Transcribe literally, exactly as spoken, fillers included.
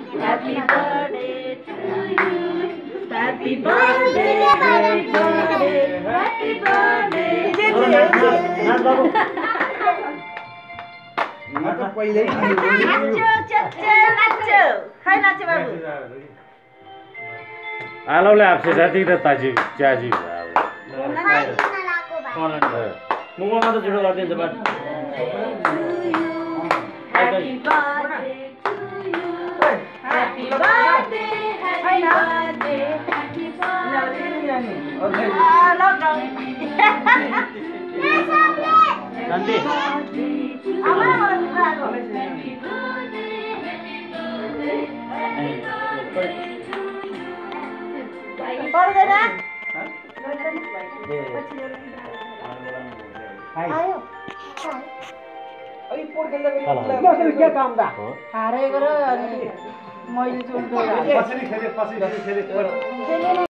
Happy birthday to you. Happy birthday, happy birthday, happy birthday. नाच बाबु नाच पहिले नाच्यो चच्चे नाच्यो खै नाच्यो बाबु आलौले आपसे साथी त ताजी चाजी मुगमा त जुडो गर्दिन्छ but Happy birthday to you. Happy birthday, happy birthday, happy birthday. Ah, lockdown. शान्ति आमा मलाई दिएको Happy birthday, happy birthday, happy birthday. पर्दैन आयो अघि पोर खेल्दा कसरी के काम दा हारेको र अनि मैले चुन्तो पछि खेले पछि खेले